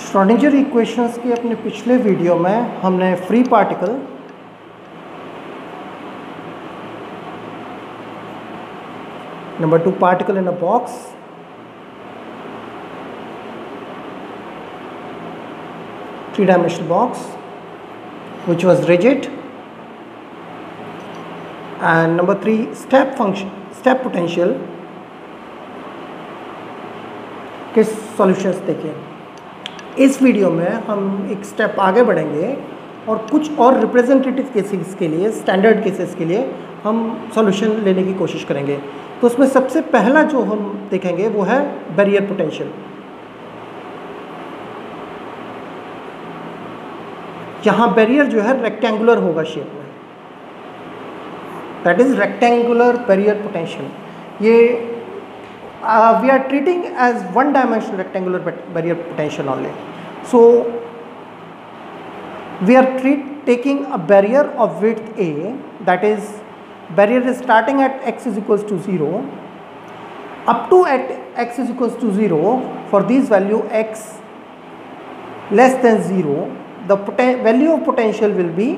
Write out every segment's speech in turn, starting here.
Schrodinger equations के अपने पिछले वीडियो में हमने free particle number 2 particle in a box, three-dimensional box which was rigid, and number 3 step potential के solutions देखिए। इस वीडियो में हम एक स्टेप आगे बढ़ेंगे और कुछ और रिप्रेजेंटेटिव केसेस के लिए, स्टैंडर्ड केसेस के लिए हम सॉल्यूशन लेने की कोशिश करेंगे। तो उसमें सबसे पहला जो हम देखेंगे वो है बैरियर पोटेंशियल। यहाँ बैरियर जो है रेक्टेंगुलर होगा शेप में, that is rectangular barrier potential. ये we are treating as one dimensional rectangular barrier potential only. So we are taking a barrier of width A, that is barrier is starting at x is equals to 0 up to at x is equals to 0. For this value x less than 0, the value of potential will be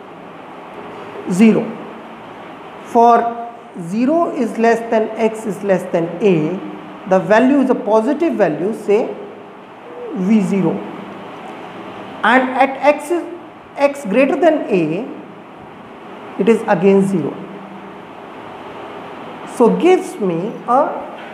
0. For 0 is less than x is less than a, the value is a positive value, say v0, and at x greater than a, it is again 0. So gives me a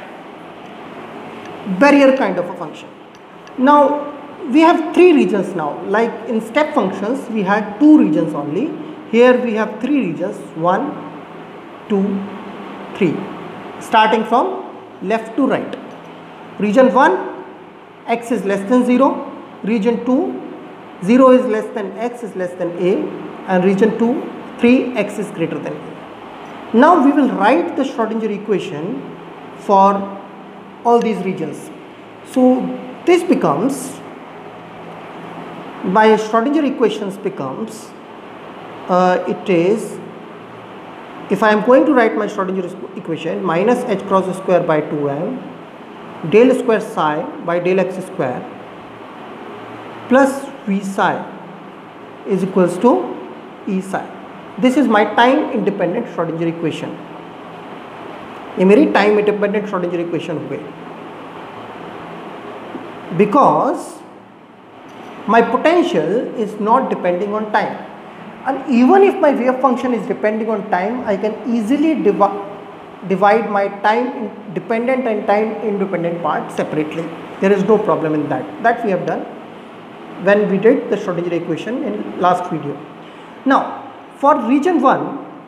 barrier kind of a function. Now we have three regions now. Like in step functions we had two regions only. Here we have three regions, 1, 2, 3, starting from left to right. Region 1, x is less than 0. Region 2, 0 is less than x is less than a, and region 2, 3, x is greater than a. Now we will write the Schrodinger equation for all these regions. So this becomes, my Schrodinger equations becomes, it is, if I am going to write my Schrodinger equation, minus h cross square by 2m del square psi by del x square plus v psi is equals to e psi. This is my time independent Schrodinger equation. ये मेरी time independent Schrodinger equation हो गई, because my potential is not depending on time. And even if my wave function is depending on time, I can easily divide my time dependent and time independent part separately. There is no problem in that. That we have done when we did the Schrodinger equation in last video. Now for region 1,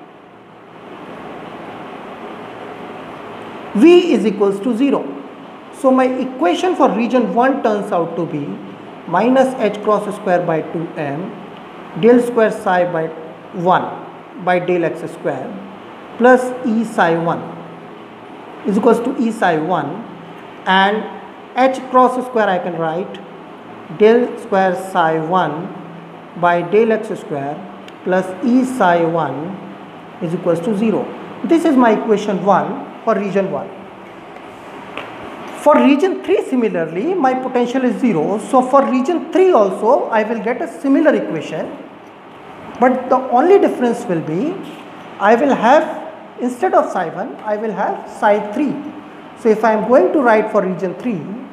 v is equals to 0. So my equation for region 1 turns out to be minus h cross square by 2m del square psi by 1 by del x square plus e psi 1 is equals to e psi 1, and h cross square I can write del square psi 1 by del x square plus e psi 1 is equals to 0. This is my equation 1 for region 1. For region 3 similarly, my potential is 0. So for region 3 also I will get a similar equation, but the only difference will be I will have, instead of psi 1, I will have psi 3. So if I am going to write for region 3,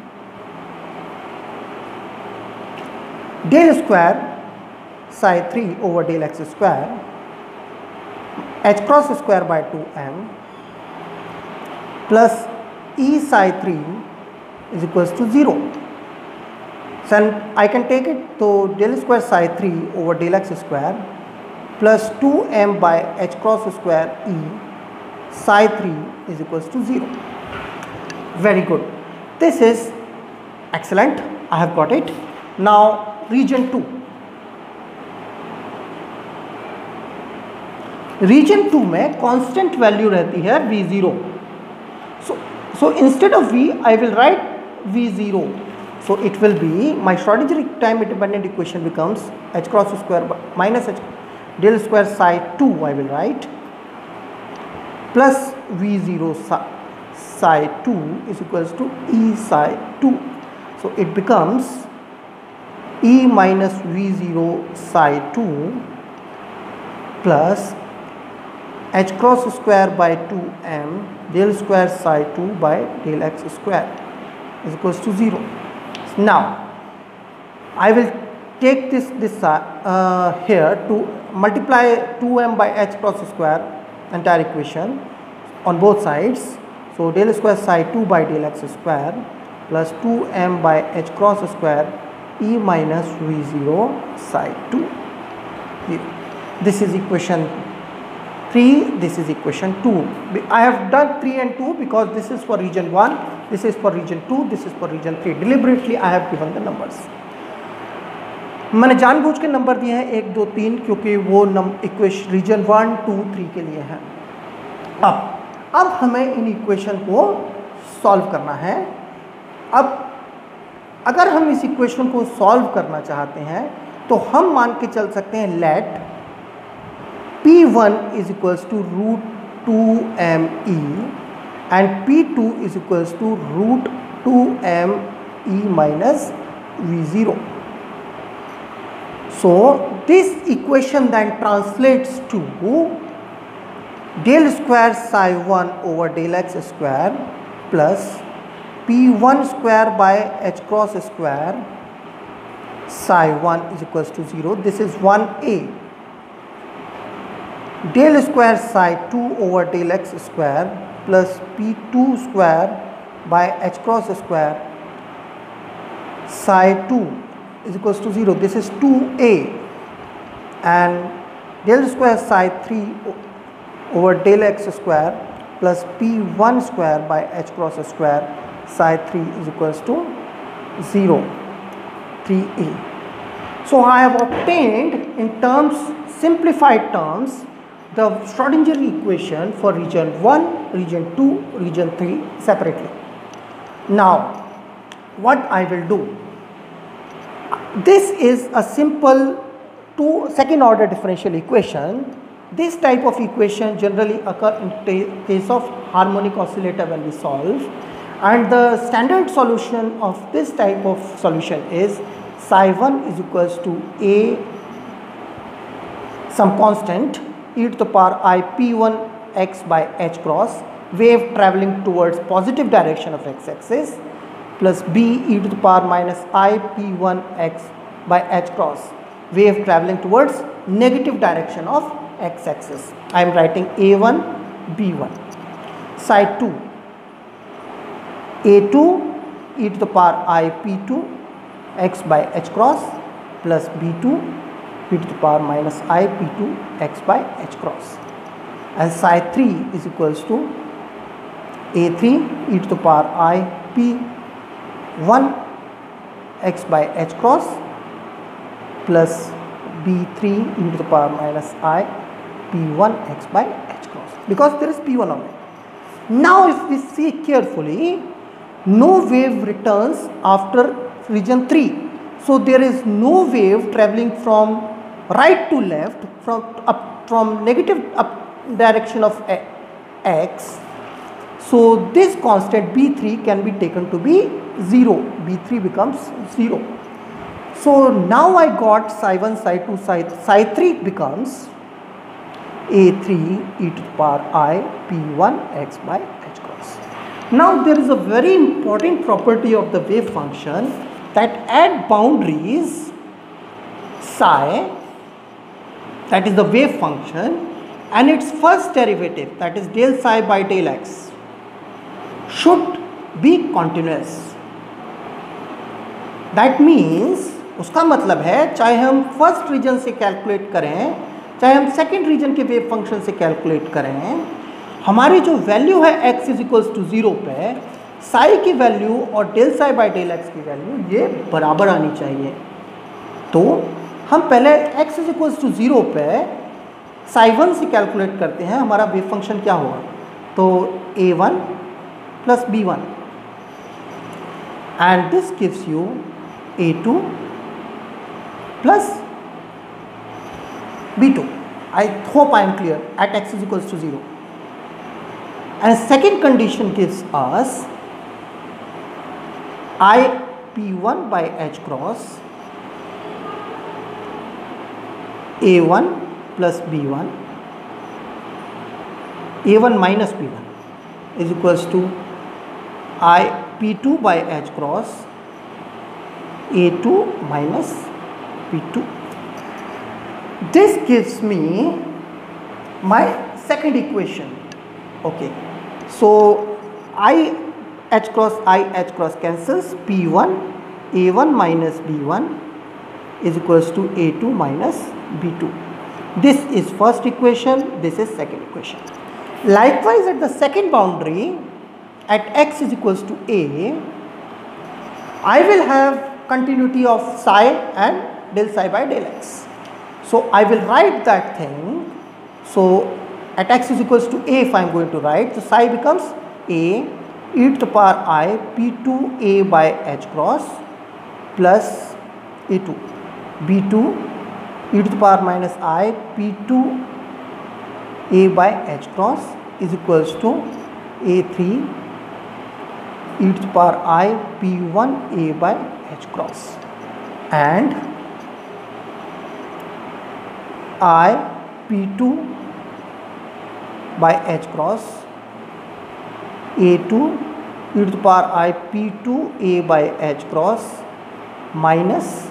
del square psi 3 over del x square h cross square by 2m plus e psi 3 is equals to 0. So I can take it to del square psi 3 over del x square plus 2m by h cross square e psi 3 is equals to 0. Very good. This is excellent. I have got it. Now region 2. Region 2 में constant value रहती है v0. So instead of v, I will write v0. So it will be, my Schrodinger time independent equation becomes h cross square minus h del square psi 2 I will write plus v0 psi 2 is equals to e psi 2. So it becomes E minus V0 psi 2 plus h cross square by 2m del square psi 2 by del x square is equals to 0. Now I will take this here to multiply 2m by h cross square entire equation on both sides. So del square psi 2 by del x square plus 2m by h cross square E minus V0 psi 2. This is equation 3, this is equation 2. I have done 3 and 2 because this is for region 1, this is for region 2, this is for region 3. Deliberately I have given the numbers. मैंने जानबूझ के number दिए हैं 1, 2, 3 क्योंकि वो equation reason 1, 2, 3 के लिए हैं. अब हमें इन इक्वेशन को सॉल्व करना है. अब अगर हम इस इक्वेशन को सॉल्व करना चाहते हैं तो हम मान के चल सकते हैं let P1 is equals to root 2me and P2 is equals to root 2me minus V0. So this equation then translates to del square psi 1 over del x square plus P1 square by h cross square psi 1 is equals to 0. This is 1a. Del square psi 2 over del x square plus P2 square by h cross square psi 2 is equals to 0. This is 2a. And del square psi 3 over del x square plus P1 square by h cross square psi 3 is equals to 0, 3a. So I have obtained in terms, simplified terms, the Schrodinger equation for region 1, region 2, region 3 separately. Now what I will do, this is a simple second order differential equation. This type of equation generally occur in case of harmonic oscillator when we solve, and the standard solution of this type of solution is psi 1 is equals to a some constant e to the power I p1 x by h cross, wave travelling towards positive direction of x axis, plus b e to the power minus I p1 x by h cross, wave travelling towards negative direction of x axis. I am writing a1 b1. Psi 2 a2 e to the power I p2 x by h cross plus b2 e to the power minus I p2 x by h cross, and psi 3 is equals to a3 e to the power I p1 x by h cross plus b3 e to the power minus I p1 x by h cross, because there is p1 only. Now if we see carefully, no wave returns after region 3. So there is no wave travelling from right to left, from negative up direction of x. So this constant b3 can be taken to be 0. b3 becomes 0. So now I got psi 1, psi 2, psi 3 becomes a3 e to the power I p1 x by h cross. Now there is a very important property of the wave function, that at boundaries psi, that is the wave function, and its first derivative, that is del psi by del x, should be continuous. That means उसका मतलब है चाहे हम first reason से calculate करें, चाहे हम second region के वेव फंक्शन से कैलकुलेट करें, हमारी जो वैल्यू है x इज इक्वल्स टू 0 पे, साई की वैल्यू और del psi by del x की वैल्यू ये बराबर आनी चाहिए. तो हम पहले x इज इक्वल्स टू 0 पे साई 1 से कैलकुलेट करते हैं, हमारा वेव फंक्शन क्या होगा, तो a1 plus b1 and this gives you a2 plus b2. I hope I am clear, at x is equals to 0. And second condition gives us I p1 by h cross A1 plus B1, A1 minus B1 is equals to I P2 by H cross A2 minus P2. This gives me my second equation. Okay, so I H cross cancels, P1 A1 minus B1 is equals to A2 minus B2. This is first equation, this is second equation. Likewise, at the second boundary, at x is equals to A, I will have continuity of psi and del psi by del x. So I will write that thing. So at x is equals to A, if I am going to write, so psi becomes A e to the power I P2 A by H cross plus A2 B2 e to the power minus I P2 A by H cross is equals to A3 e to the power I P1 A by H cross, and I P2 by H cross A2 e to the power I P2 A by H cross minus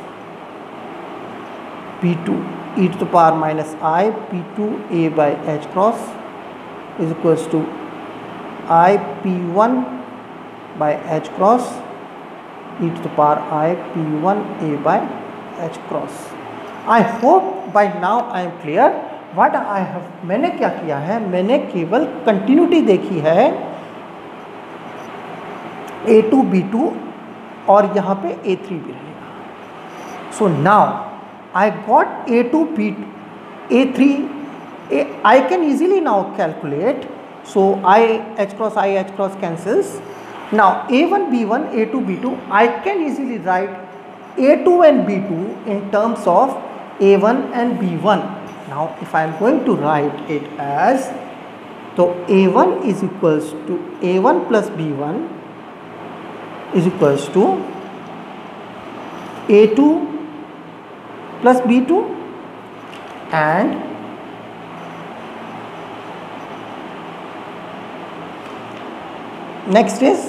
P2 e to the power minus I P2 A by H cross is equals to I P1 by H cross e to the power I P1 A by H cross. I hope by now I am clear what I have. मैंने क्या किया है, मैंने केवल continuity देखी है A2 B2 और यहाँ पे A3 भी रहेगा. So now I got A2 B2 A3 I can easily now calculate. So I H cross cancels. Now A1 B1 A2 B2, I can easily write A2 and B2 in terms of A1 and B1. Now if I am going to write it as, so A1 is equals to A1 plus B1 is equals to A2 plus B2, and next is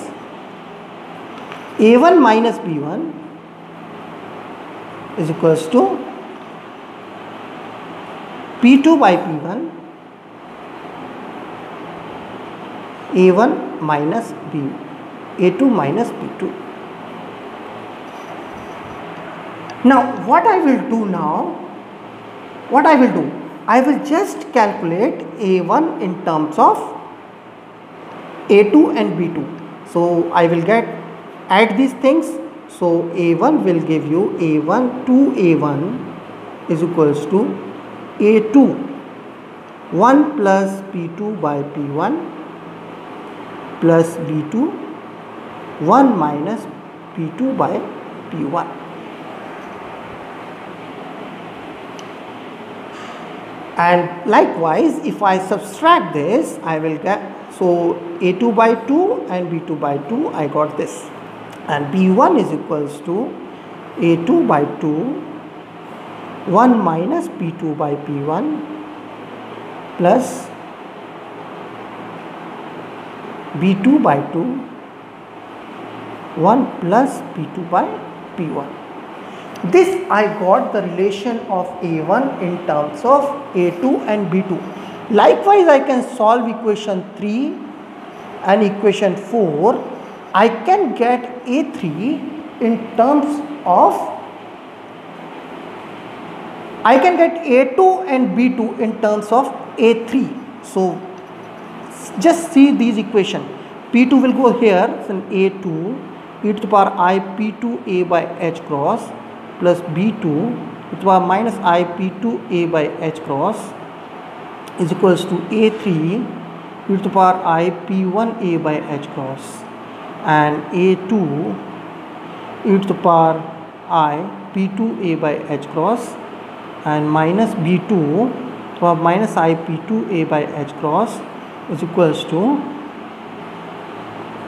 A1 minus B1 is equals to P2 by P1 A1 minus B A2 minus B2. Now what I will do now, I will just calculate A1 in terms of A2 and B2. So I will add these things. So A1 will give you A1 2A1 is equals to A2 1 plus P2 by P1 plus B2 1 minus P2 by P1. And likewise, if I subtract this, I will get, so A2 by 2 and B2 by 2, I got this. And B1 is equals to A2 by 2, 1 minus P2 by P1 plus B2 by 2, 1 plus P2 by P1. This I got the relation of A1 in terms of A2 and B2. Likewise, I can solve equation 3 and equation 4. I can get A3 in terms of, I can get A2 and B2 in terms of A3. So just see these equations. P2 will go here, so A2 e to the power I P2 A by H cross plus B2 e to the power minus I P2 A by H cross is equals to A3 e to the power I P1 A by H cross, and A2 e to the power I P2 A by H cross and minus B2 to the power minus I P2 A by H cross is equals to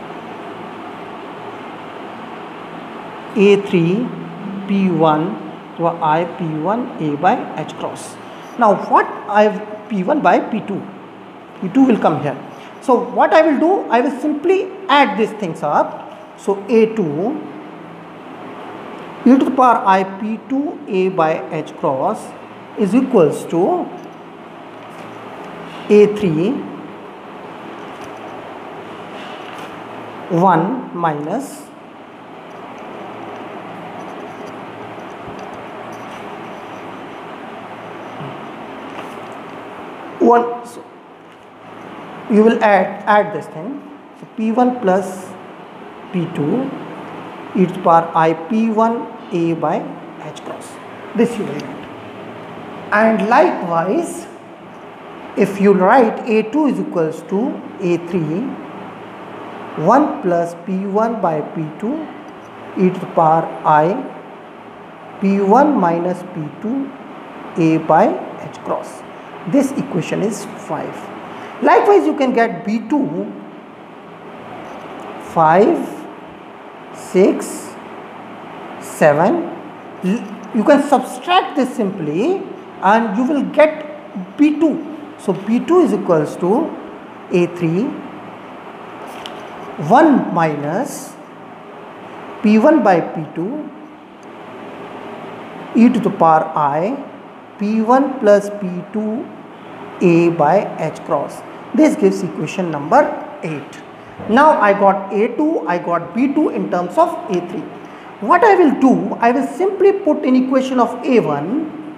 A3 P1 तो I P1 A by H cross. Now what I have P1 by P2. P2 will come here. So what I will do, I will simply add these things up. So A2 e to the power I P2 A by H cross is equals to A3 1 minus one. So you will add this thing. So P1 plus P2 e to the power I P1 A by H cross. This you will get. And likewise, if you write A2 is equals to A3 1 plus P1 by P2 e to the power I P1 minus P2 A by H cross. This equation is 5. Likewise, you can get B2 5, 6, 7. You can subtract this simply and you will get B2. So B2 is equals to A3 1 minus P1 by P2 e to the power I P1 plus P2 A by H cross. This gives equation number 8. Now I got A2, I got B2 in terms of A3. What I will do, I will simply put in equation of A1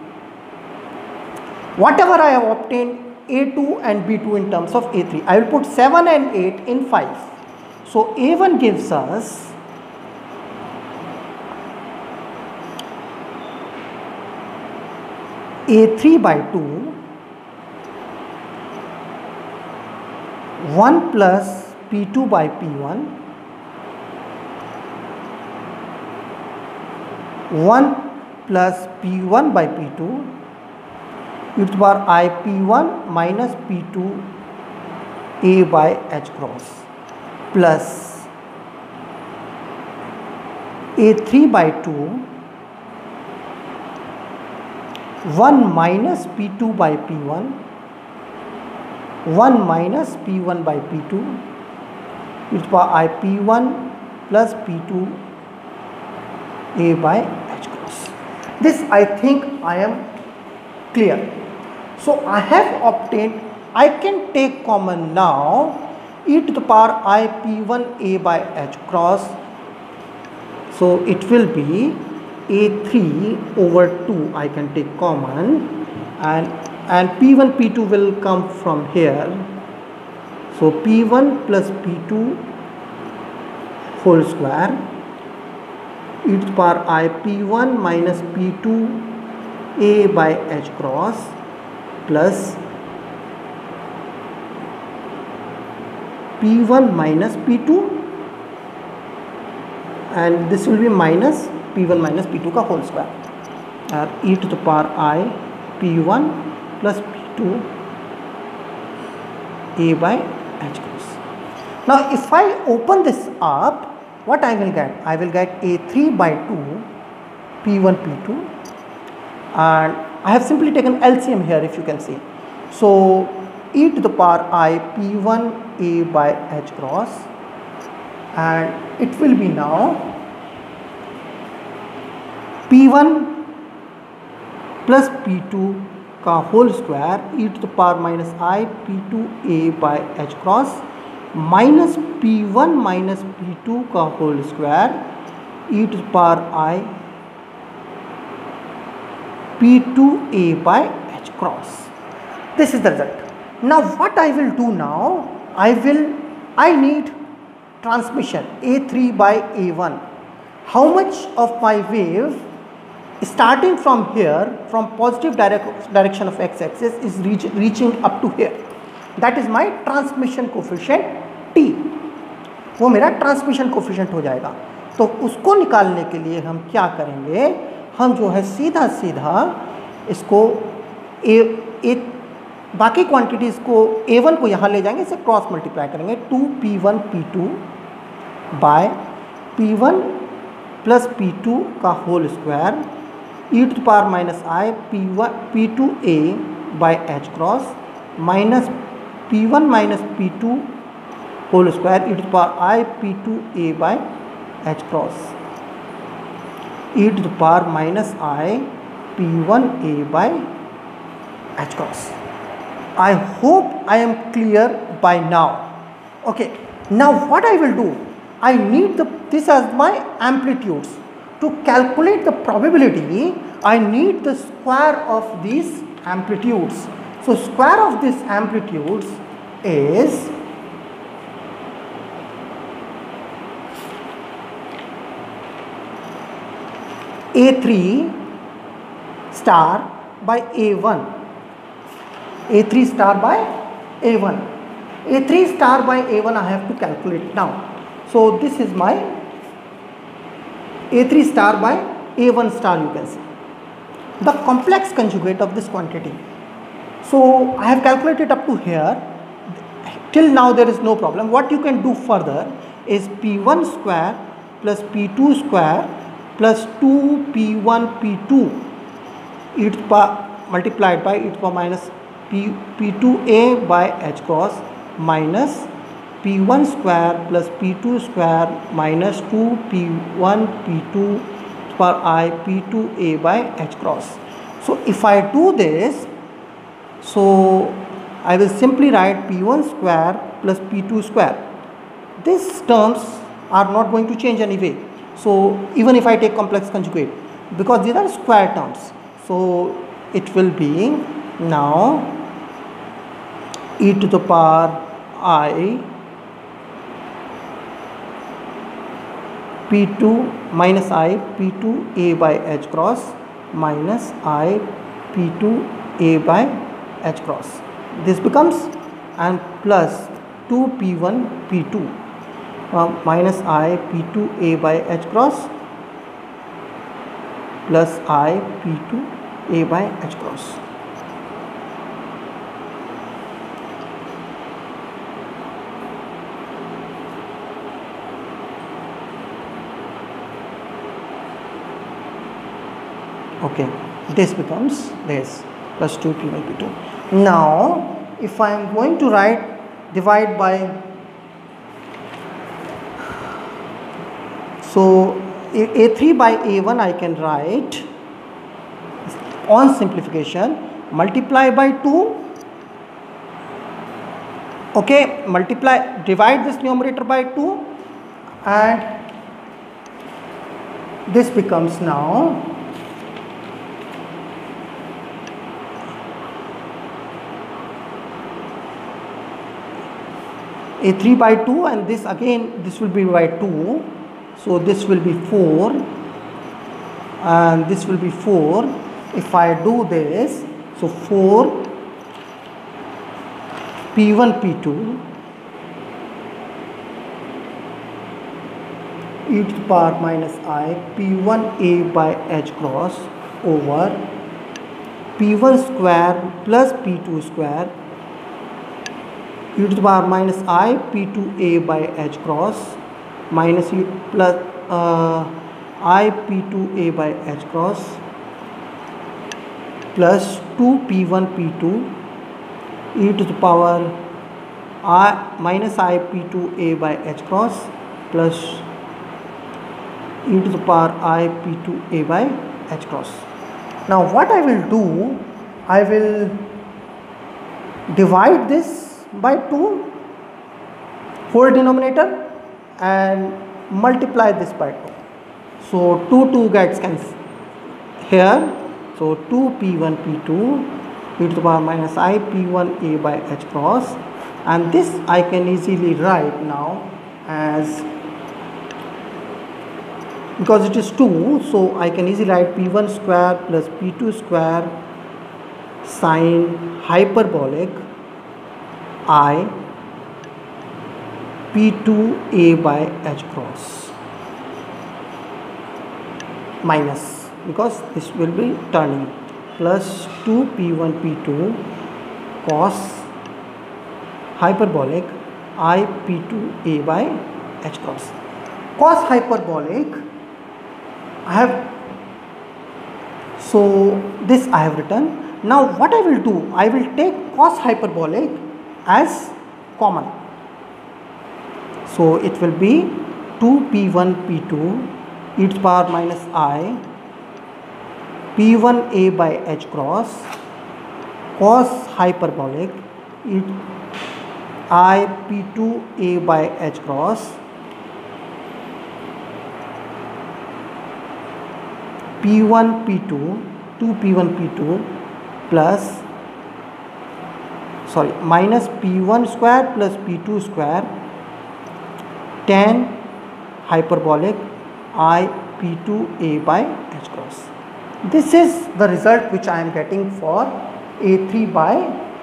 whatever I have obtained A2 and B2 in terms of A3. I will put 7 and 8 in 5. So A1 gives us A3 by 2 1 plus P2 by P1 1 plus P1 by P2 e to the power I P1 minus P2 A by H cross plus A3 by 2 1 minus P2 by P1 1 minus P1 by P2 e to the power I P1 plus P2 A by H cross. This I think I am clear. So I have obtained, I can take common now e to the power I P1 A by H cross. So it will be A3 over 2 I can take common, and P1 P2 will come from here. So P1 plus P2 whole square e to the power I P1 minus P2 A by H cross plus P1 minus P2, and this will be minus P1 minus P2 का whole square e to the power I P1 plus P2 A by H cross. Now if I open this up, what I will get? I will get A3 by 2 P1 P2, and I have simply taken LCM here, if you can see. So e to the power I P1 A by H cross, and it will be now P1 plus P2 का whole square e to the power minus I P2 A by H cross minus P1 minus P2 का whole square e to the power I P2 A by H cross. This is the result. Now what I will do now, I need transmission A3 by A1. How much of my wave starting from here, from positive direction of x-axis is reaching up to here. That is my transmission coefficient T. वो मेरा transmission coefficient हो जाएगा. तो उसको निकालने के लिए हम क्या करेंगे, हम जो है सीधा इसको बाकी क्वांटिटीज़ को A1 को यहाँ ले जाएंगे, इसे क्रॉस मल्टीप्लाई करेंगे 2P1 P2 bye P1 plus P2 का whole square e to the power minus I p1 p2a by h cross minus p1 minus p2 whole square e to the power I p2a by h cross e to the power minus I p1a by h cross. I hope I am clear by now. Okay, now what I will do, I need this as my amplitudes. To calculate the probability, I need the square of these amplitudes. So square of these amplitudes is A3 star by A1. A3 star by A1. A3 star by A1 I have to calculate now. So this is my A3 star by A1 star, you can see. The complex conjugate of this quantity. So I have calculated up to here. Till now there is no problem. What you can do further is P1 square plus P2 square plus 2P1 P2 e to the power multiplied by e to the power minus P2a by h cross minus P1 square plus P2 square minus 2P1 P2 per I P2a by h cross. So if I do this, so I will simply write P1 square plus P2 square. These terms are not going to change anyway. So even if I take complex conjugate, because these are square terms, so it will be now e to the power I P2 minus I P2a by h cross minus I P2a by h cross. This becomes and plus 2P1 P2 minus I P2a by h cross plus I P2a by h cross. Okay, this becomes this plus 2P by P2. Now if I am going to divide by, so A3 by A1 I can write on simplification multiply by 2. Okay, divide this numerator by 2 and this becomes now A3 by 2 and this again this will be by 2, so this will be 4 and this will be 4. If I do this, so 4 P1 P2 e to the power minus I P1a by h cross over P1 square plus P2 square e to the power minus I P2a by h cross minus e plus I P2a by h cross plus 2P1 P2 e to the power I minus I P2a by h cross plus e to the power I P2a by h cross. Now what I will do, I will divide this by 2 whole denominator and multiply this by 2. So 2 gets cancelled here. So 2P1 P2 e to the power minus I P1a by h cross, and this I can easily write now as, because it is 2, so I can easily write P1 square plus P2 square sine hyperbolic I P2a by h cross minus, because this will be turning, plus 2P1 P2 cos hyperbolic I P2a by h cross. Cos hyperbolic I have So this I have written. Now what I will do, I will take cos hyperbolic as common. So it will be 2p1 p2 e to the power minus I p1a by h cross cos hyperbolic I p2a by h cross p1 p2 2p1 p2 plus minus p1 square plus p2 square tan hyperbolic I p2a by h cross. This is the result which I am getting for a3 by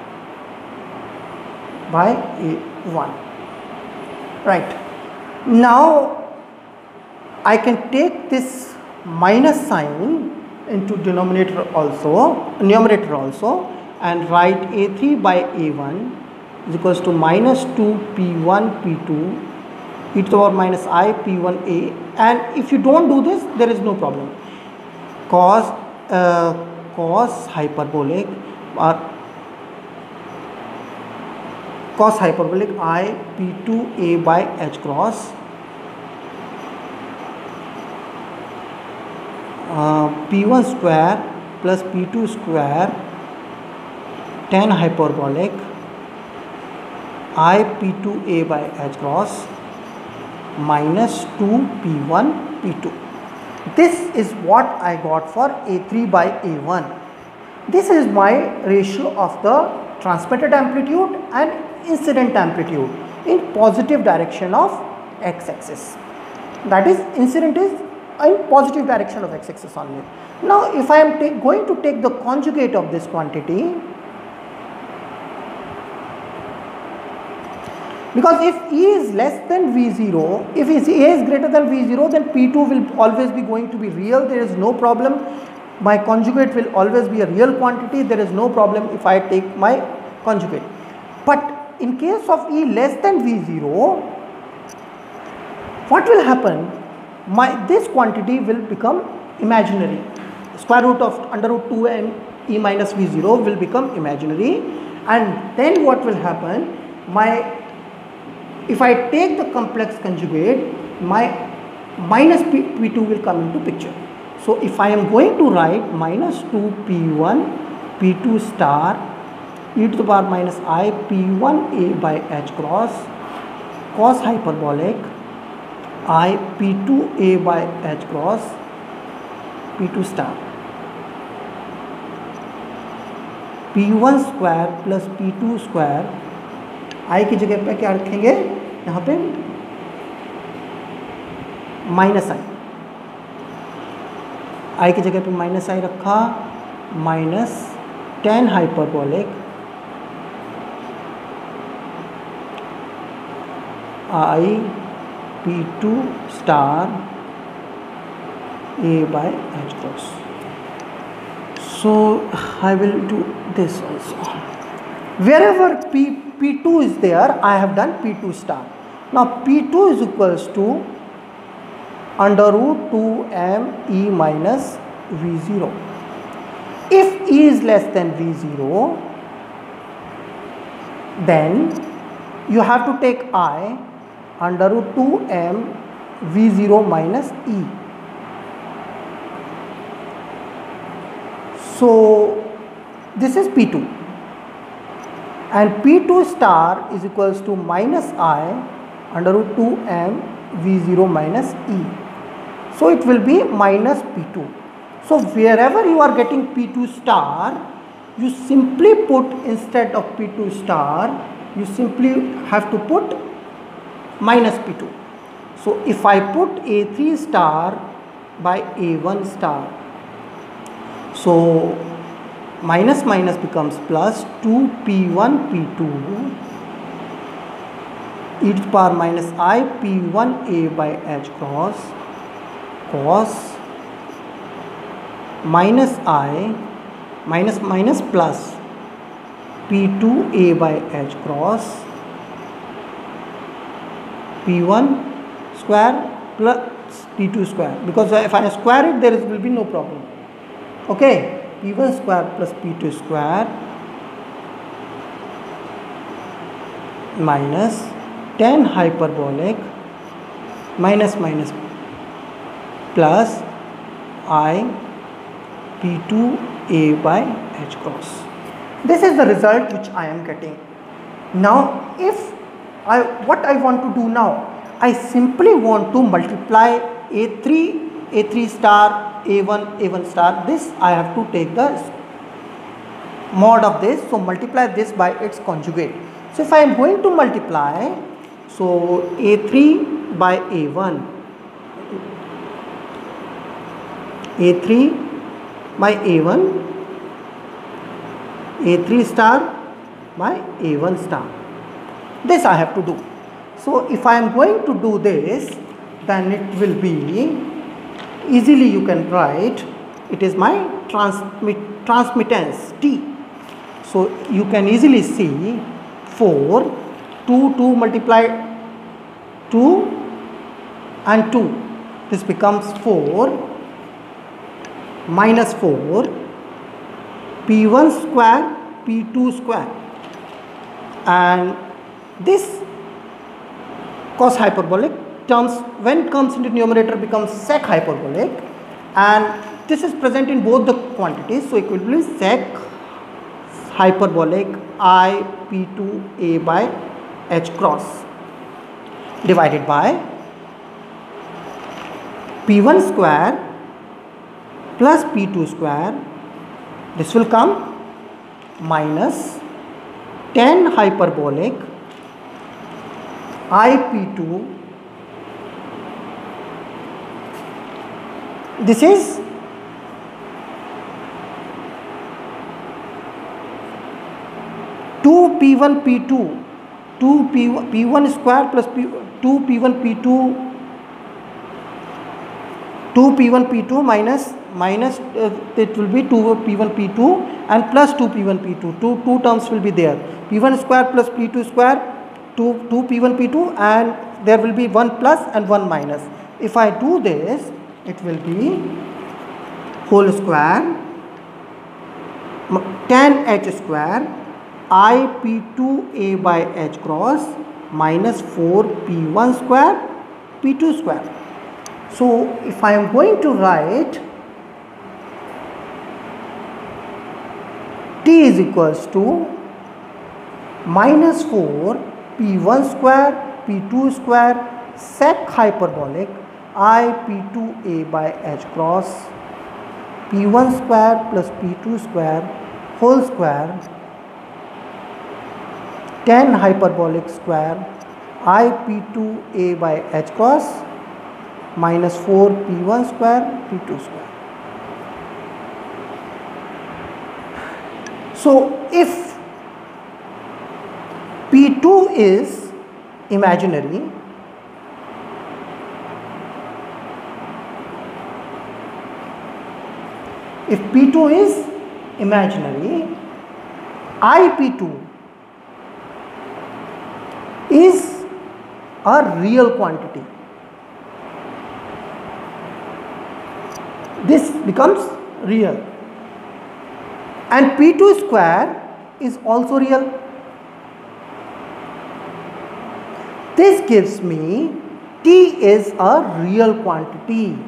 a1. Right. Now I can take this minus sign into numerator also, and write a3 by a1 is equals to minus 2p1 p2 e to the power minus I p1a, and if you don't do this, there is no problem. Cos hyperbolic I p2a by h cross p1 square plus p2 square tan hyperbolic I p2a by h cross minus 2p1 p2. This is what I got for a3 by a1. This is my ratio of the transmitted amplitude and incident amplitude in positive direction of x-axis. That is, incident is in positive direction of x-axis only. Now if I am going to take the conjugate of this quantity, because if E is less than V0, if A is greater than V0, then P2 will always be going to be real, there is no problem. My conjugate will always be a real quantity, there is no problem if I take my conjugate. But in case of E less than V0, what will happen? This quantity will become imaginary. Square root of under root 2 and E minus V0 will become imaginary, and then what will happen? If I take the complex conjugate, my minus P2 will come into picture. So if I am going to write minus 2p1 p2 star e to the power minus I p1a by h cross cos hyperbolic I p2a by h cross p2 star p1 square plus p2 square I की जगह पे क्या रखेंगे, यहाँ पे minus आई की जगह पे माइनस आई रखा, minus tan hyperbolic I p2 star a by h cross. So I will do this also. Wherever P2 is there, I have done P2 star. Now P2 is equals to under root 2m E minus V0. If E is less than V0, then you have to take I under root 2m V0 minus E. So this is P2. And P2 star is equals to minus I under root 2m V0 minus E. So it will be minus P2. So wherever you are getting P2 star, you simply put, instead of P2 star, you simply have to put minus P2. So if I put A3 star by A1 star, so minus minus becomes plus 2p1 p2 e to the power minus I p1a by h cross cos minus I minus minus plus p2a by h cross p1 square plus p2 square, because if I square it, there will be no problem. okay, p1 square plus p2 square minus 10 hyperbolic minus minus plus I p2a by h cross. This is the result which I am getting. Now if what I want to do now, I simply want to multiply a3 star, a1 star. This I have to take the mod of this, so multiply this by its conjugate. So if I am going to multiply, so a3 by a1, a3 by a1, a3 star by a1 star. This I have to do. So if I am going to do this, then it will be easily, you can write, it is my transmittance T. So you can easily see 4, 2 multiply 2 and 2. This becomes 4 minus 4 p1 square p2 square, and this cos hyperbolic terms when comes into numerator becomes sec hyperbolic, and this is present in both the quantities, so it will be sec hyperbolic I p2a by h cross divided by p1 square plus p2 square, this will come minus 10 hyperbolic I p2, this is p1 p2, 2 p1 square plus 2 p1 p2, 2 p1 p2 minus it will be 2 p1 p2 and plus 2 p1 p2, two terms will be there, p1 square plus p2 square, 2 p1 p2, and there will be 1 plus and 1 minus. If I do this, it will be whole square 10 h square I p2a by h cross minus 4 p1 square p2 square. So if I am going to write, T is equals to minus 4 p1 square p2 square sec hyperbolic I p2a by h cross p1 square plus p2 square whole square 10 hyperbolic square I p2a by h cross minus 4 p1 square p2 square. So if p2 is imaginary, if p2 is imaginary, I p2 is a real quantity. This becomes real, and p2 square is also real. This gives me T is a real quantity.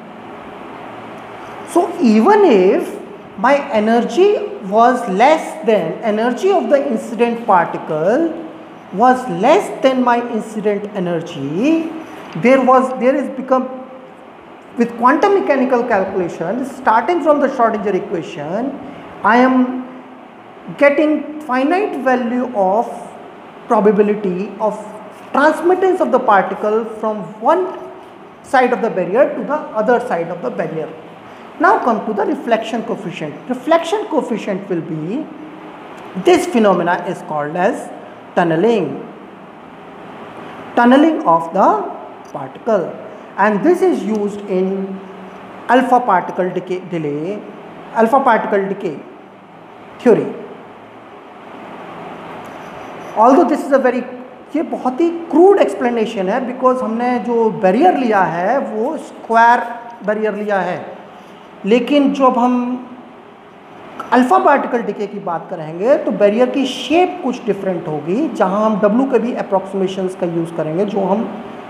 So even if my energy was less than, energy of the incident particle was less than my incident energy, there is become, with quantum mechanical calculation, starting from the Schrodinger equation, I am getting finite value of probability of transmittance of the particle from one side of the barrier to the other side of the barrier. Now come to the reflection coefficient. Reflection coefficient will be, this phenomena is called as tunneling of the particle, and this is used in alpha particle decay theory. Although this is a very, ये बहुत ही crude explanation है, because हमने जो barrier लिया है वो square barrier लिया है, लेकिन जब हम अल्फा पार्टिकल डिके की बात करेंगे तो बैरियर की शेप कुछ डिफरेंट होगी, जहां हम W के भी अप्रॉक्सीमेशंस का यूज़ करेंगे, जो हम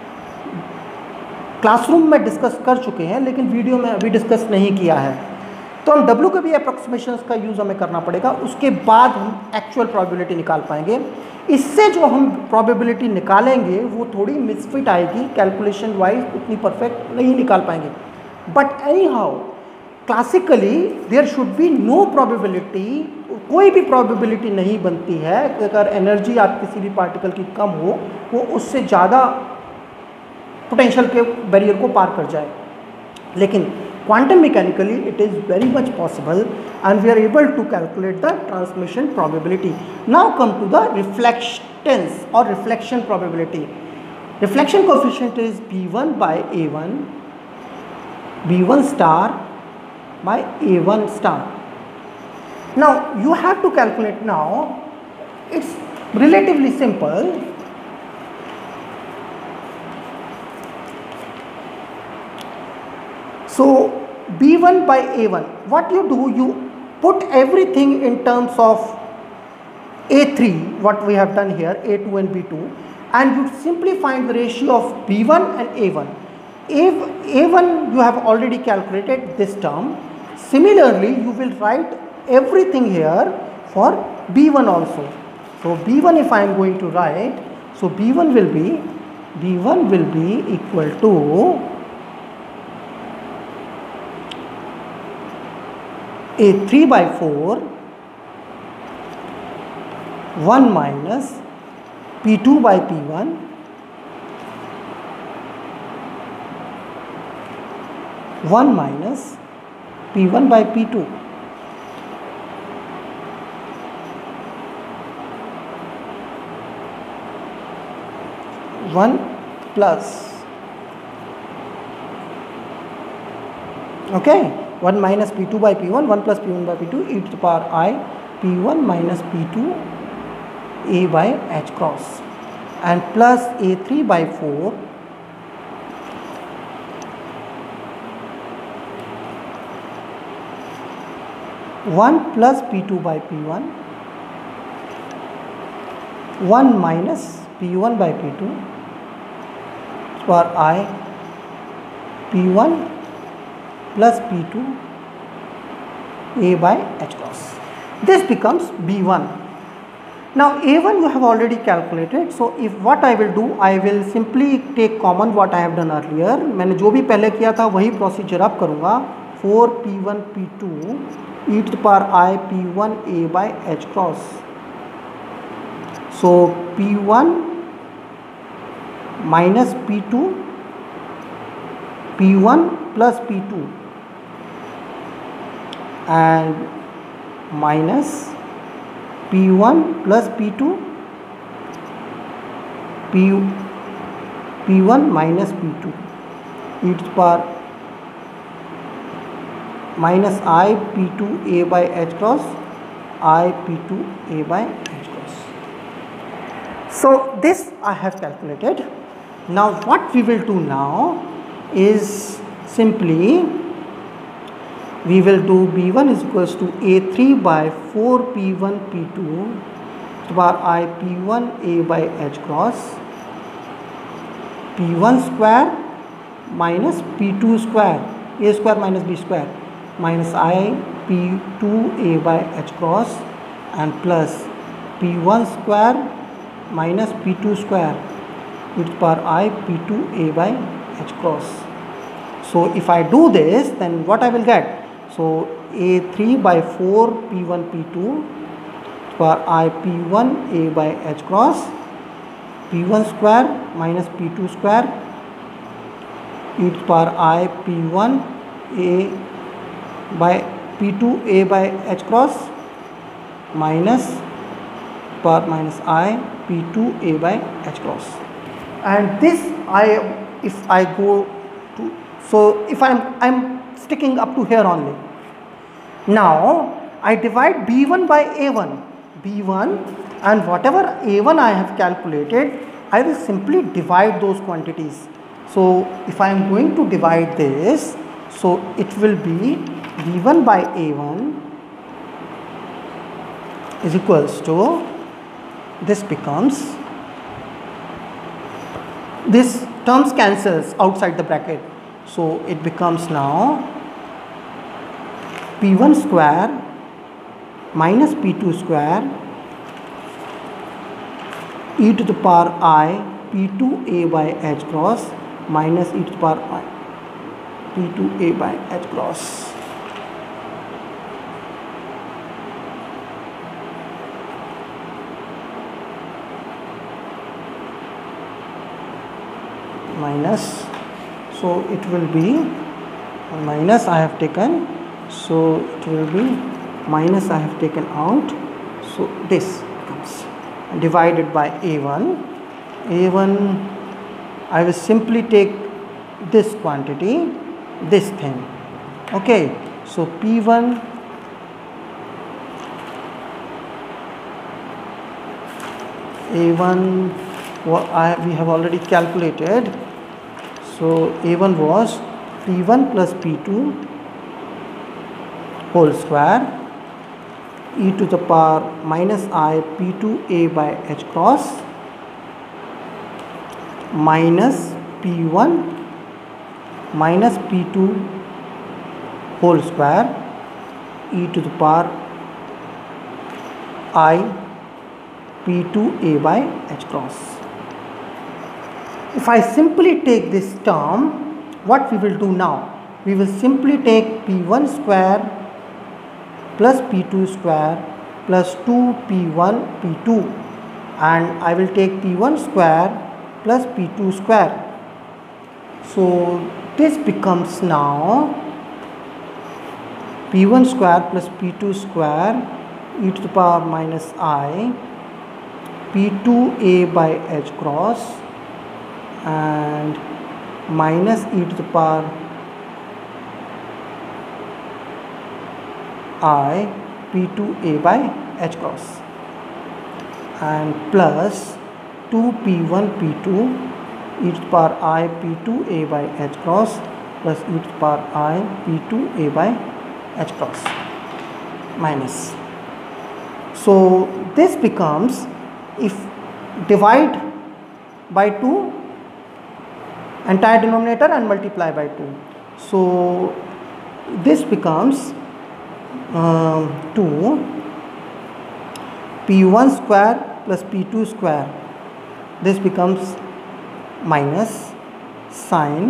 क्लासरूम में डिस्कस कर चुके हैं लेकिन वीडियो में अभी डिस्कस नहीं किया है। तो हम W के भी अप्रॉक्सीमेशंस का यूज़ हमें करना पड़ेगा, उसके बाद हम एक्चुअल प्रोबेबिलिटी निकाल पाएंगे। इससे जो हम प्रोबेबिलिटी निकालेंगे वो थोड़ी मिसफिट आएगी, कैलकुलेशन वाइज उतनी परफेक्ट नहीं निकाल पाएंगे। But anyhow classically there should be no probability, कोई भी प्रोबेबिलिटी नहीं बनती है अगर एनर्जी आप किसी भी पार्टिकल की कम हो, वो उससे ज़्यादा पोटेंशियल के बैरियर को पार कर जाए। लेकिन quantum mechanically it is very much possible and we are able to calculate the transmission probability. Now come to the reflectance और reflection probability. Reflection coefficient is B1 by A1, B1 star by A1 star. Now you have to calculate now, it's relatively simple. So B1 by A1, what you do, you put everything in terms of A3, what we have done here, A2 and B2, and you simply find the ratio of B1 and A1. A1 you have already calculated this term. Similarly, you will write everything here for B1 also. So B1, if I am going to write, so B1 will be equal to A3 by 4 1 minus P2 by P1 1 minus P1 by P2. One plus, okay, 1 minus P2 by P1, 1 plus P1 by P2 e to the power I P1 minus P2 A by H cross, and plus A3 by 4 1 plus P2 by P1 1 minus P1 by P2 for I P1 plus P2 A by H cross. This becomes B1. Now A1 you have already calculated, so if what I will do, I will simply take common what I have done earlier. मैंने जो भी पहले किया था वही procedure अब करूँगा. 4P1 P2 e to the power I P1 A by H cross. So P1 minus P2 P1 plus P2 and minus P1 plus P2 P1 minus P2 e to the power minus I P2 A by H cross I P2 A by H cross. So this I have calculated. Now what we will do now is simply we will do B1 is equals to A3 by 4 P1 P2 to the power I P1 A by H cross P1 square minus P2 square, A square minus B square, minus I P2 A by H cross and plus P1 square minus P2 square e to the power I P2 A by H cross. So if I do this, then what I will get? So A3 by 4 P1 P2 to the power I P1 A by H cross P1 square minus P2 square e to the power I P1 A by P2 A by H cross minus power minus I P2 A by H cross. And this if I go to, so if I'm sticking up to here only. Now I divide B1 by A1, B1, and whatever A1 I have calculated, I will simply divide those quantities. So if I am going to divide this, so it will be B1 by A1 is equals to, this becomes, this terms cancels outside the bracket, so it becomes now P1 square minus P2 square e to the power I P2a by h cross minus e to the power I P2a by h cross. Minus, so it will be minus I have taken, so it will be minus I have taken out, so this comes divided by a1. I will simply take this quantity, this thing, okay. So P1 a1 we have already calculated, so a1 was P1 plus P2 whole square e to the power minus I P2a by h cross minus P1 minus P2 whole square e to the power I P2a by h cross. If I simply take this term, what we will do now? We will simply take P1 square plus P2 square plus 2P1 P2, and I will take P1 square plus P2 square. So this becomes now P1 square plus P2 square e to the power minus I P2a by h cross and minus e to the power I P2a by h cross and plus 2P1 P2 e to the power I P2a by h cross plus e to the power I P2a by h cross minus. So this becomes, if divide by 2 entire denominator and multiply by 2, so this becomes 2 P1 square plus P2 square, this becomes minus sine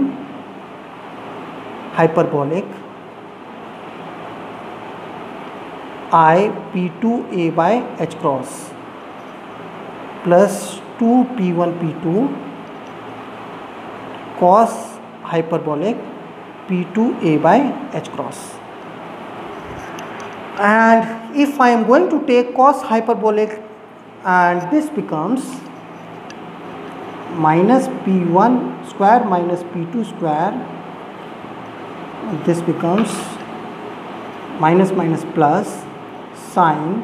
hyperbolic I P2a by h cross plus 2P1 P2 cos hyperbolic P2a by h cross. And if I am going to take cos hyperbolic, and this becomes minus P1 square minus P2 square, this becomes minus minus plus sine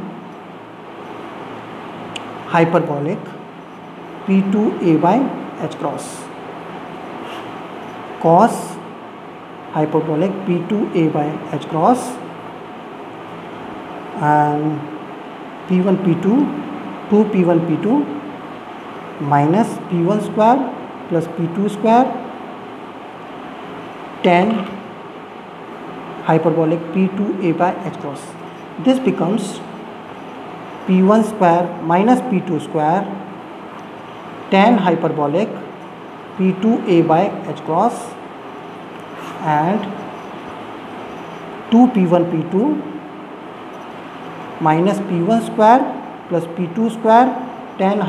hyperbolic P2a by h cross cos hyperbolic P2a by h cross and P1 P2 2P1 P2 minus P1 square plus P2 square tan hyperbolic P2a by h cross. This becomes P1 square minus P2 square tan hyperbolic P2a by h cross and 2P1 P2 minus P1 square plus P2 square tan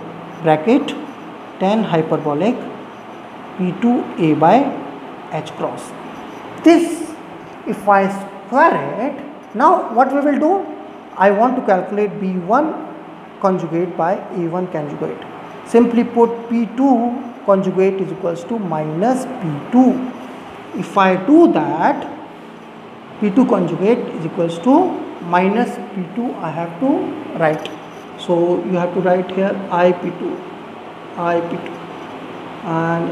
hyperbolic P2a by h cross. This, if I square it, now what we will do? I want to calculate B1 conjugate by A1 conjugate. Simply put, P2 conjugate is equals to minus P2. If I do that, P2 conjugate is equals to minus P2 I have to write. So you have to write here IP2 and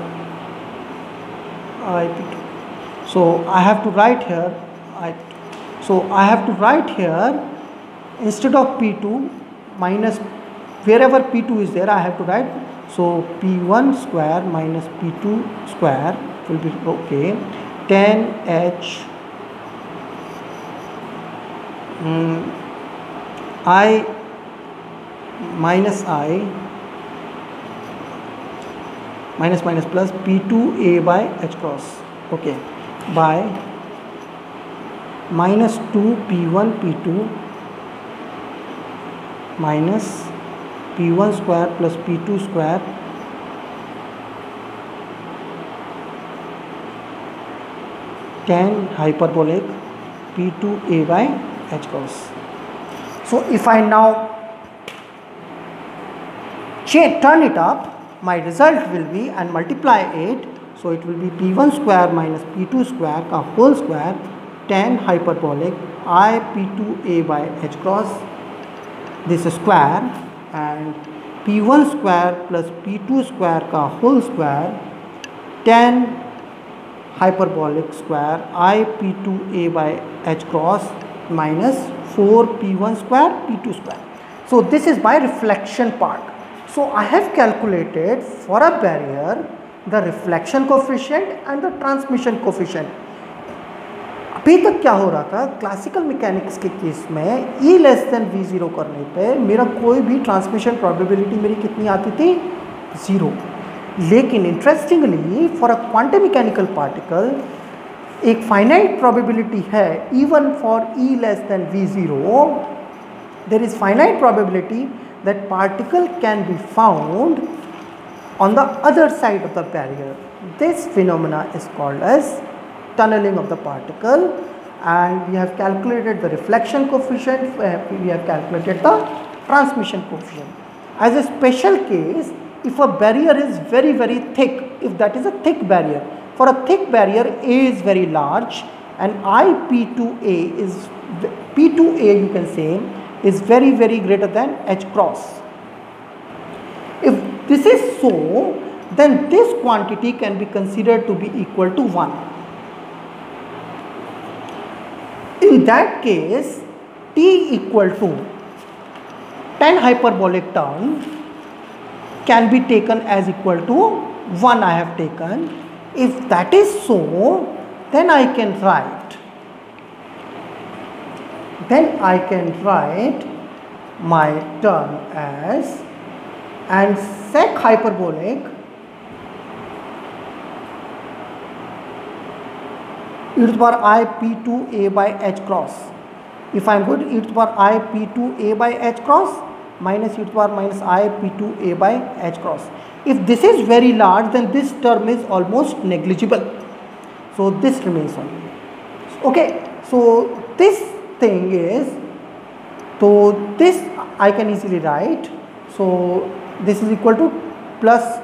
IP2. So I have to write here IP2. So I have to write here instead of P2 minus, wherever P2 is there I have to write, so P1 square minus P2 square will be okay, 10H I minus plus P2A by H cross, okay, by minus 2 P1 P2 minus P1 square plus P2 square tan hyperbolic P2A by H cross. So if I now turn it up, my result will be, and multiply it, so it will be P1 square minus P2 square का whole square tan hyperbolic I P2A by H cross, this square, and P1 square plus P2 square का whole square tan hyperbolic square I P2A by H cross minus 4 P1 square P2 square. So this is my reflection part. So I have calculated for a barrier the reflection coefficient and the transmission coefficient. अभी तक क्या हो रहा था, classical mechanics के case में E less than V0 करने पे मेरा कोई भी ट्रांसमिशन प्रोबेबिलिटी मेरी कितनी आती थी, 0. लेकिन interestingly for a quantum mechanical particle एक फाइनाइट प्रोबेबिलिटी है, even for E less than V0 there is finite probability that particle can be found on the other side of the barrier. This phenomena is called as tunneling of the particle, and we have calculated the reflection coefficient, we have calculated the transmission coefficient. As a special case, if a barrier is very thick, if that is a thick barrier, for a thick barrier A is very large and P2A is, P2A you can say is very greater than H cross. If this is so, then this quantity can be considered to be equal to 1. In that case, T equal to tan hyperbolic term can be taken as equal to 1 I have taken. If that is so, then I can write my term as, and sec hyperbolic e to the power I P2A by H cross. If I am going to e to the power I P2A by H cross minus e to the power minus I P2A by H cross. If this is very large, then this term is almost negligible. So this remains only. Okay. So this thing is, so this I can easily write. So this is equal to plus,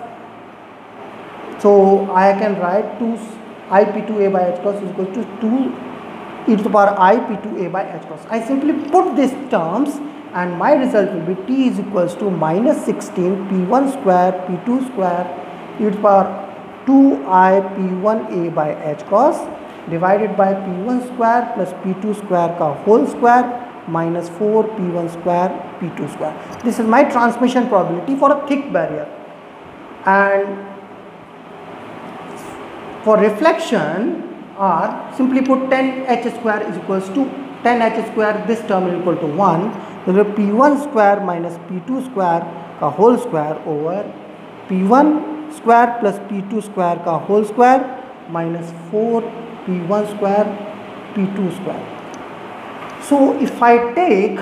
so I can write 2 I P2A by H cross is equal to 2 e to the power I P2A by H cross. I simply put these terms and my result will be T is equals to minus 16 P1 square P2 square e to the power 2 I P1A by H cross divided by P1 square plus P2 square का whole square minus 4 P1 square P2 square. This is my transmission probability for a thick barrier. And for reflection R, simply put 10H square is equals to 10H square, this term is equal to 1. Then P1 square minus P2 square का whole square over P1 square plus P2 square का whole square minus 4 P1 square P2 square. So if I take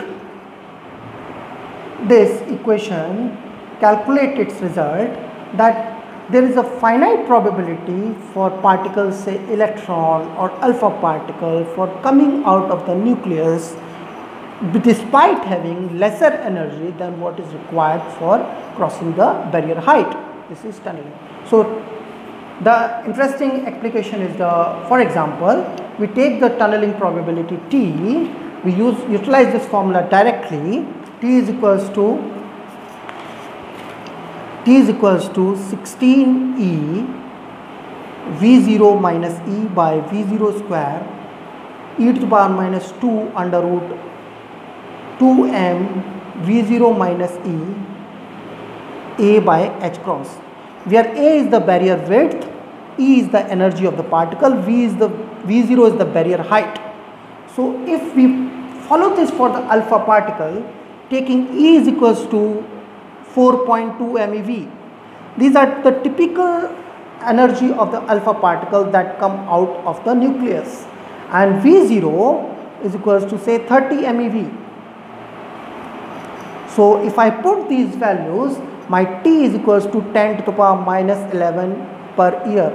this equation, calculate its result, that there is a finite probability for particles, say electron or alpha particle, for coming out of the nucleus despite having lesser energy than what is required for crossing the barrier height. This is tunneling. So the interesting application is the, for example, we take the tunneling probability T, we utilize this formula directly. T is equals to 16E V0 minus E by V0 square e to the power minus 2 under root 2m V0 minus E A by H cross, where A is the barrier width, E is the energy of the particle, V0 is the barrier height. So if we follow this for the alpha particle, taking E is equals to 4.2 MeV. These are the typical energy of the alpha particle that come out of the nucleus, and V0 is equals to say 30 MeV. So if I put these values, my T is equals to 10 to the power minus 11 per year.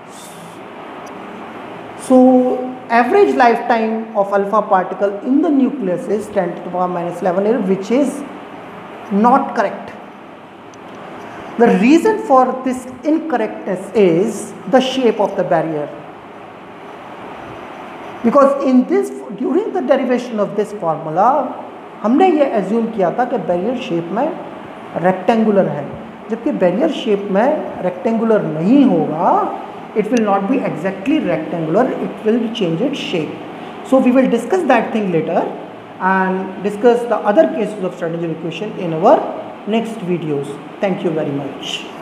So average lifetime of alpha particle in the nucleus is 10 to the power minus 11 year, which is not correct. The reason for this incorrectness is the shape of the barrier, because in this, during the derivation of this formula, हमने ये assume किया था कि barrier shape में rectangular है, जबकि barrier shape में rectangular नहीं होगा. It will not be exactly rectangular, it will change its shape. So we will discuss that thing later and discuss the other cases of Schrodinger equation in our next videos. Thank you very much.